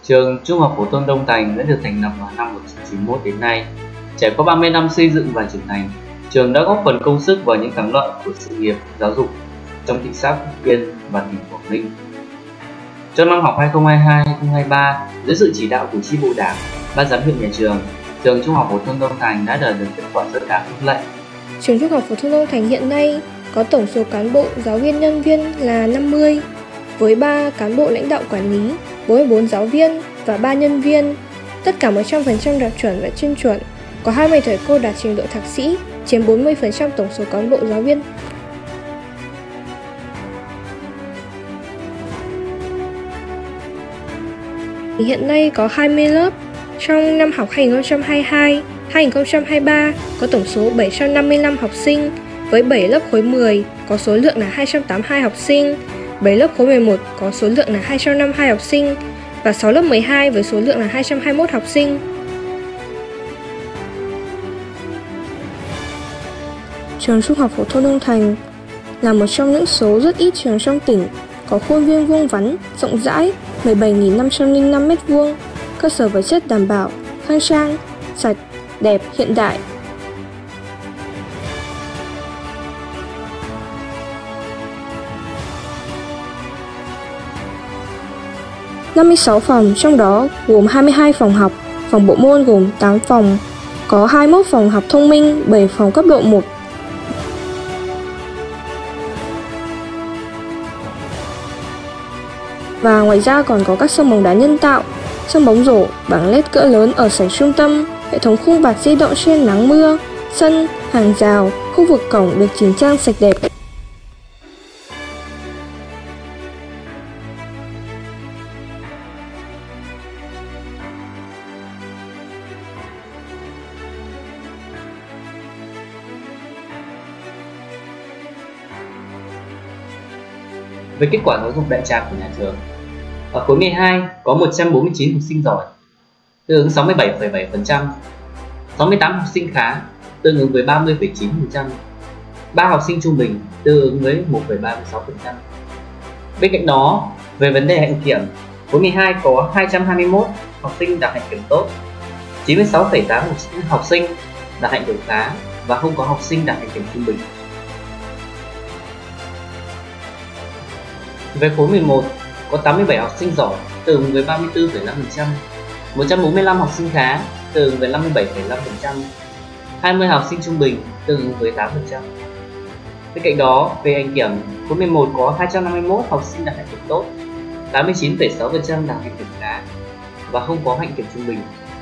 Trường Trung học phổ thông Đông Thành đã được thành lập vào năm 1991 đến nay. Trải qua 30 năm xây dựng và trưởng thành, trường đã góp phần công sức vào những thắng lợi của sự nghiệp giáo dục trong thị xã Phúc Yên và tỉnh Quảng Ninh. Trong năm học 2022-2023, dưới sự chỉ đạo của chi bộ Đảng, ban giám hiệu nhà trường, trường Trung học phổ thông Đông Thành đã đạt được kết quả rất đáng khích lệ. Trường Trung học phổ thông Đông Thành hiện nay có tổng số cán bộ, giáo viên, nhân viên là 50, với 3 cán bộ lãnh đạo quản lý, 44 giáo viên và 3 nhân viên. Tất cả 100% đạt chuẩn và trên chuẩn. Có 20 thầy cô đạt trình độ thạc sĩ, chiếm 40% tổng số cán bộ giáo viên. Hiện nay có 20 lớp. Trong năm học 2022-2023 có tổng số 755 học sinh, với 7 lớp khối 10 có số lượng là 282 học sinh, 7 lớp khối 11 có số lượng là 252 học sinh và 6 lớp 12 với số lượng là 221 học sinh. Trường Trung học phổ thông Đông Thành là một trong những số rất ít trường trong tỉnh có khuôn viên vuông vắn, rộng rãi, 17.505 m², cơ sở vật chất đảm bảo, khang trang, sạch, đẹp, hiện đại. (56 phòng), trong đó gồm 22 phòng học, phòng bộ môn gồm 8 phòng, có 21 phòng học thông minh, 7 phòng cấp độ 1. Và ngoài ra còn có các sân bóng đá nhân tạo, sân bóng rổ, bảng LED cỡ lớn ở sảnh trung tâm, hệ thống khung bạt di động xuyên nắng mưa, sân, hàng rào, khu vực cổng được chỉnh trang sạch đẹp. Về kết quả giáo dục đại trà của nhà trường, ở khối 12 có 149 học sinh giỏi, tương ứng 67,7%, 68 học sinh khá, tương ứng với 30,9%, 3 học sinh trung bình, tương ứng với 1,36%. Bên cạnh đó, về vấn đề hạnh kiểm, khối 12 có 221 học sinh đạt hạnh kiểm tốt, 96,8 học sinh đạt hạnh kiểm khá và không có học sinh đạt hạnh kiểm trung bình. Về khối 11 có 87 học sinh giỏi, tương ứng với 34,5%, 145 học sinh khá, tương ứng với 57,5%, 20 học sinh trung bình, tương ứng với 8%. Bên cạnh đó, về hạnh kiểm, khối 11 có 251 học sinh đạt hạnh kiểm tốt, 89,6% đạt hạnh kiểm khá và không có hạnh kiểm trung bình.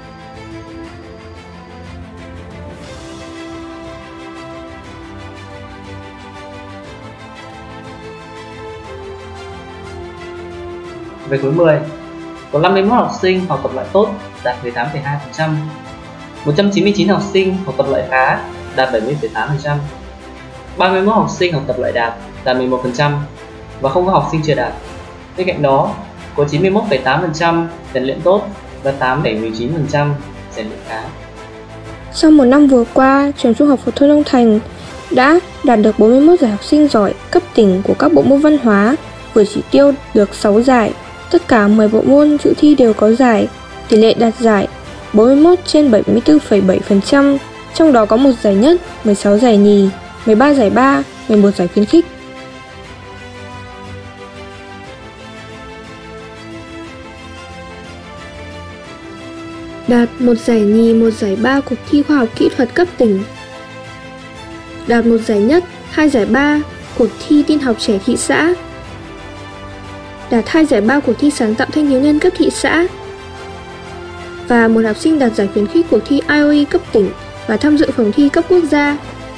Về khối 10, có 51 học sinh học tập loại tốt, đạt 18,2%, 199 học sinh học tập loại khá, đạt 70,8%, 31 học sinh học tập loại đạt, đạt 11% và không có học sinh chưa đạt. Bên cạnh đó, có 91,8% rèn luyện tốt và 8,19% rèn luyện khá. Sau một năm vừa qua, trường Trung học phổ thông Đông Thành đã đạt được 41 giải học sinh giỏi cấp tỉnh của các bộ môn văn hóa, vượt chỉ tiêu được 6 giải. Tất cả 10 bộ môn dự thi đều có giải, tỷ lệ đạt giải 41/74,7%, trong đó có 1 giải nhất, 16 giải nhì, 13 giải ba, 11 giải khuyến khích. Đạt 1 giải nhì, 1 giải ba cuộc thi khoa học kỹ thuật cấp tỉnh. Đạt 1 giải nhất, 2 giải ba cuộc thi tin học trẻ thị xã. Đạt 2 giải ba cuộc thi sáng tạo thanh thiếu niên cấp thị xã. Và một học sinh đạt giải khuyến khích cuộc thi IOE cấp tỉnh và tham dự phòng thi cấp quốc gia.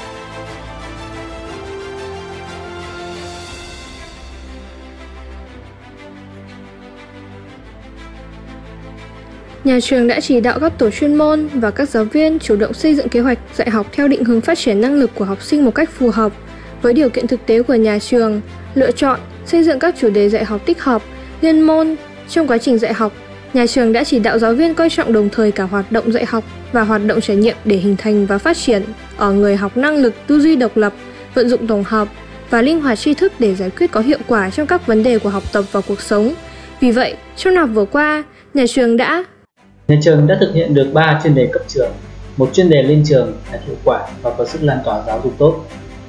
Nhà trường đã chỉ đạo các tổ chuyên môn và các giáo viên chủ động xây dựng kế hoạch dạy học theo định hướng phát triển năng lực của học sinh một cách phù hợp với điều kiện thực tế của nhà trường, lựa chọn, xây dựng các chủ đề dạy học tích hợp, liên môn. Trong quá trình dạy học, nhà trường đã chỉ đạo giáo viên coi trọng đồng thời cả hoạt động dạy học và hoạt động trải nghiệm để hình thành và phát triển ở người học năng lực tư duy độc lập, vận dụng tổng hợp và linh hoạt tri thức để giải quyết có hiệu quả trong các vấn đề của học tập và cuộc sống. Vì vậy, trong năm vừa qua, Nhà trường đã thực hiện được 3 chuyên đề cấp trường, một chuyên đề lên trường đạt hiệu quả và có sức lan tỏa giáo dục tốt.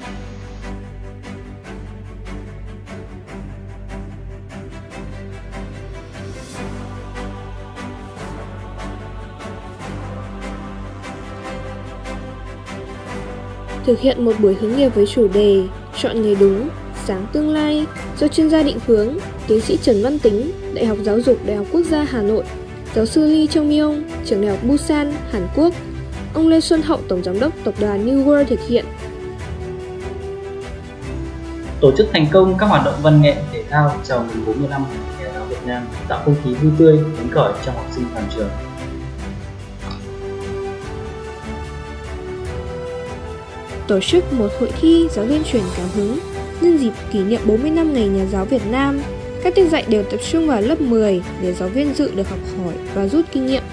thực hiện một buổi hướng nghiệp với chủ đề Chọn nghề đúng, sáng tương lai do chuyên gia định hướng, tiến sĩ Trần Văn Tính, Đại học Giáo dục Đại học Quốc gia Hà Nội, giáo sư Lee Chung Myung, trường Đại học Busan, Hàn Quốc, ông Lê Xuân Hậu, Tổng giám đốc Tập đoàn New World thực hiện. Tổ chức thành công các hoạt động văn nghệ thể thao chào mừng 40 năm Nhà giáo Việt Nam, tạo không khí vui tươi, phấn khởi trong học sinh toàn trường. Tổ chức một hội thi giáo viên truyền cảm hứng nhân dịp kỷ niệm 40 năm Ngày Nhà giáo Việt Nam. Các tiết dạy đều tập trung vào lớp 10 để giáo viên dự được học hỏi và rút kinh nghiệm.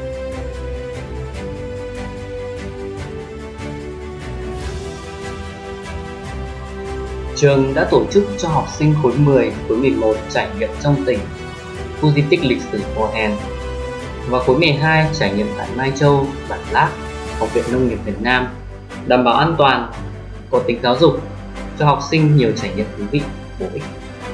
Trường đã tổ chức cho học sinh khối 10, khối 11 trải nghiệm trong tỉnh, khu di tích lịch sử Pò Hèn, và khối 12 trải nghiệm tại Mai Châu, Bản Lác, Học viện Nông nghiệp Việt Nam, đảm bảo an toàn, có tính giáo dục, cho học sinh nhiều trải nghiệm thú vị, bổ ích.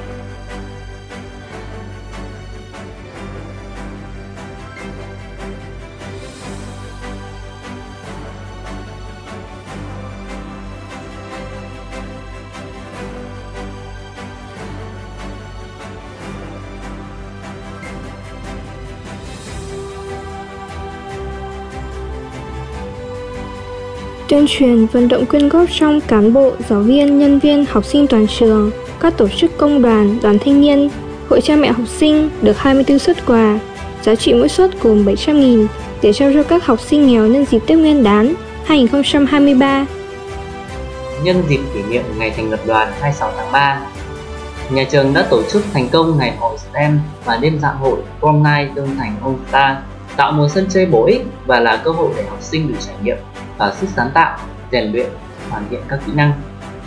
Tuyên truyền vận động quyên góp trong cán bộ, giáo viên, nhân viên, học sinh toàn trường, các tổ chức công đoàn, đoàn thanh niên, hội cha mẹ học sinh được 24 suất quà, giá trị mỗi suất gồm 700.000 để trao cho các học sinh nghèo nhân dịp Tết Nguyên đán 2023. Nhân dịp kỷ niệm ngày thành lập đoàn 26 tháng 3, nhà trường đã tổ chức thành công ngày hội STEM và đêm dạ hội Prom Night Tương Thành All Star, tạo một sân chơi bổ ích và là cơ hội để học sinh được trải nghiệm và sức sáng tạo, rèn luyện, hoàn thiện các kỹ năng.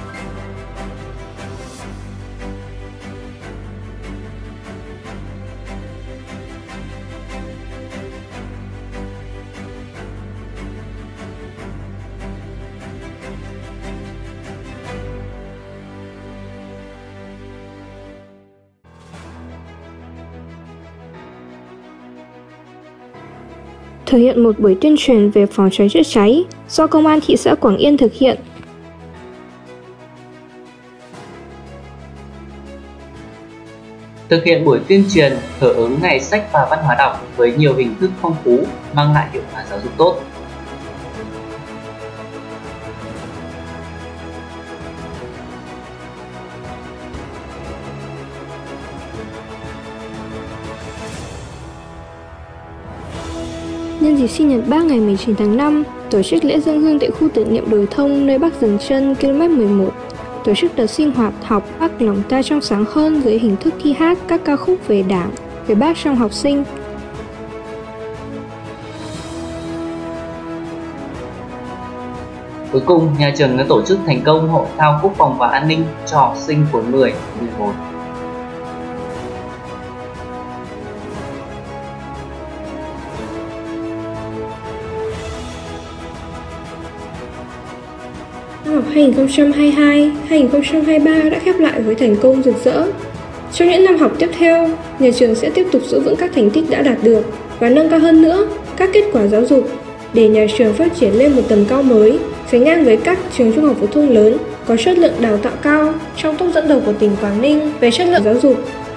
Thực hiện một buổi tuyên truyền về phòng cháy chữa cháy do Công an thị xã Quảng Yên thực hiện. Thực hiện buổi tuyên truyền hưởng ứng Ngày sách và văn hóa đọc với nhiều hình thức phong phú, mang lại hiệu quả giáo dục tốt. Nhân dịp sinh nhật Bác ngày 19 tháng 5, tổ chức lễ dâng hương tại khu tưởng niệm Đồi Thông nơi Bác dừng chân km 11, tổ chức đợt sinh hoạt học Bác lòng ta trong sáng hơn dưới hình thức thi hát các ca khúc về Đảng, về Bác trong học sinh. Cuối cùng, nhà trường đã tổ chức thành công hội thao quốc phòng và an ninh cho học sinh khối 10, 11. Năm học 2022-2023 đã khép lại với thành công rực rỡ. Trong những năm học tiếp theo, nhà trường sẽ tiếp tục giữ vững các thành tích đã đạt được và nâng cao hơn nữa các kết quả giáo dục để nhà trường phát triển lên một tầm cao mới, sánh ngang với các trường trung học phổ thông lớn có chất lượng đào tạo cao trong top dẫn đầu của tỉnh Quảng Ninh về chất lượng giáo dục.